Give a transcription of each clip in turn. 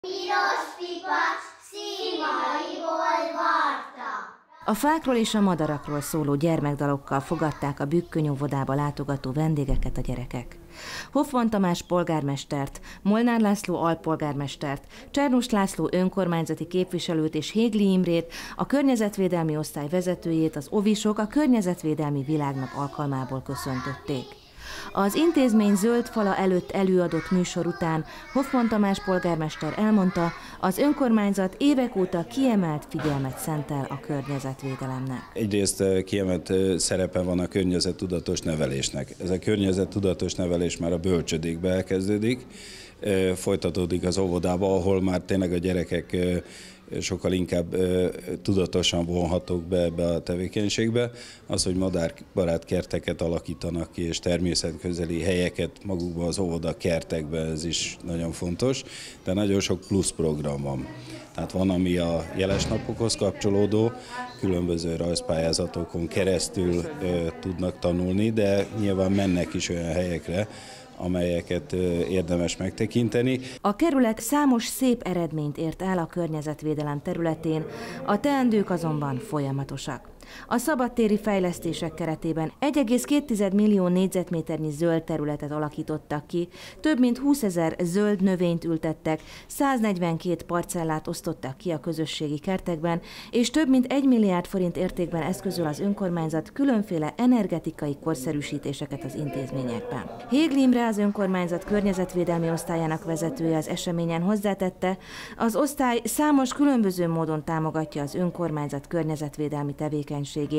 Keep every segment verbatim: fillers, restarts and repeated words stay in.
Piros pipa színaiból varta. A fákról és a madarakról szóló gyermekdalokkal fogadták a Bükköny óvodába látogató vendégeket a gyerekek. Hoffmann Tamás polgármestert, Molnár László alpolgármestert, Csernus László önkormányzati képviselőt és Hégli Imrét, a környezetvédelmi osztály vezetőjét az ovisok a Környezetvédelmi Világnap alkalmából köszöntötték. Az intézmény zöld fala előtt előadott műsor után Hoffmann Tamás polgármester elmondta, az önkormányzat évek óta kiemelt figyelmet szentel a környezetvédelemnek. Egyrészt kiemelt szerepe van a környezettudatos nevelésnek. Ez a környezettudatos nevelés már a bölcsödékbe elkezdődik, folytatódik az óvodába, ahol már tényleg a gyerekek sokkal inkább tudatosan vonhatók be ebbe a tevékenységbe. Az, hogy madárbarát kerteket alakítanak ki, és természetközeli helyeket magukban az óvoda kertekben, ez is nagyon fontos, de nagyon sok plusz program van. Tehát van, ami a jeles napokhoz kapcsolódó, különböző rajzpályázatokon keresztül tudnak tanulni, de nyilván mennek is olyan helyekre, amelyeket érdemes megtekinteni. A kerület számos szép eredményt ért el a környezetvédelem területén, a teendők azonban folyamatosak. A szabadtéri fejlesztések keretében egy egész két millió négyzetméternyi zöld területet alakítottak ki, több mint húszezer zöld növényt ültettek, száznegyvenkét parcellát osztottak ki a közösségi kertekben, és több mint egy milliárd forint értékben eszközöl az önkormányzat különféle energetikai korszerűsítéseket az intézményekben. Hégli Imre, az önkormányzat környezetvédelmi osztályának vezetője, az eseményen hozzátette, az osztály számos különböző módon támogatja az önkormányzat környezetvédelmi tevékenységét.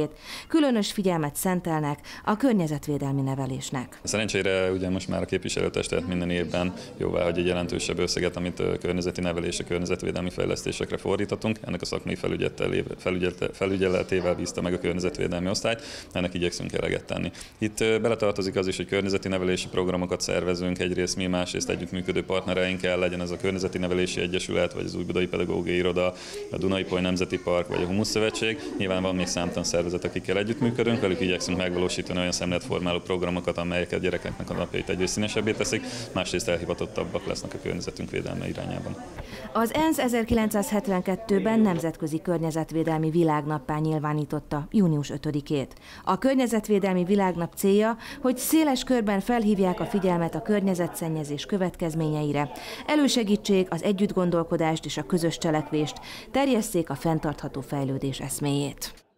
Különös figyelmet szentelnek a környezetvédelmi nevelésnek. Szerencsére ugye most már a képviselőtestület minden évben jóváhagy egy jelentősebb összeget, amit a környezeti nevelésre, környezetvédelmi fejlesztésekre fordítatunk. Ennek a szakmai felügyeletével bízta meg a környezetvédelmi osztályt, ennek igyekszünk eleget tenni. Itt beletartozik az is, hogy környezeti nevelési programokat szervezünk, egyrészt mi, másrészt együttműködő partnereinkkel, legyen ez a Környezeti Nevelési Egyesület, vagy az Újbudai Pedagógiai Iroda, a Duna-Ipoly Nemzeti Park, vagy a Humusz Szövetség. Nyilván van még számtalan szervezet, akikkel együttműködünk, velük igyekszünk megvalósítani olyan szemléletformáló programokat, amelyek a gyerekeknek a napjait egyrészt színesebbé teszik, másrészt elhivatottabbak lesznek a környezetünk védelme irányában. Az ENSZ ezerkilencszázhetvenkettőben Nemzetközi Környezetvédelmi Világnappá nyilvánította június ötödikét. A Környezetvédelmi Világnap célja, hogy széles körben felhívják a figyelmet a környezetszennyezés következményeire, elősegítsék az együttgondolkodást és a közös cselekvést, terjesszék a fenntartható fejlődés eszméjét.